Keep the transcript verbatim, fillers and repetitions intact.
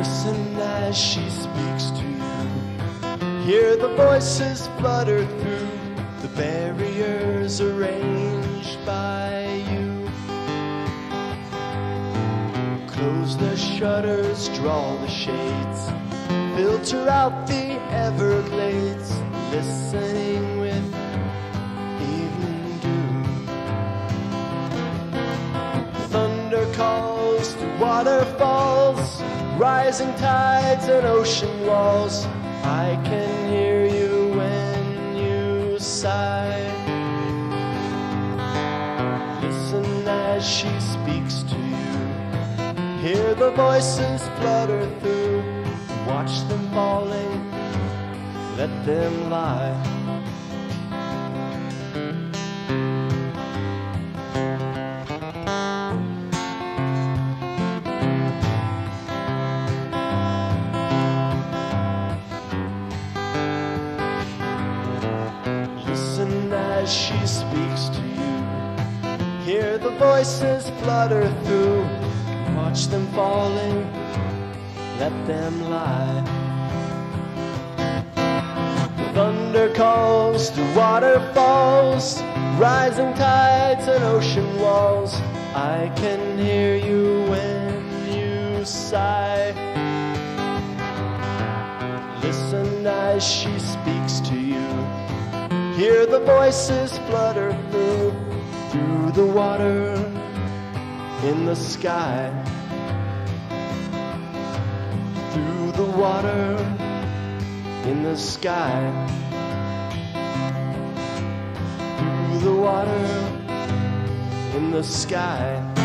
Listen as she speaks to you. Hear the voices flutter through the barriers arranged by you. Close the shutters, draw the shades, filter out the Everglades, listening with evening dew. Thunder calls to waterfalls, rising tides and ocean walls. I can hear you when you sigh. Listen as she speaks to you. Hear the voices flutter through. Watch them falling, let them lie. Listen as she speaks to you. Hear the voices flutter through. Watch them falling, let them lie. Thunder calls to waterfalls, rising tides and ocean walls. I can hear you when you sigh. Listen as she speaks to you. Hear the voices flutter through, through the water, in the sky. Through the water, in the sky. Through the water, in the sky.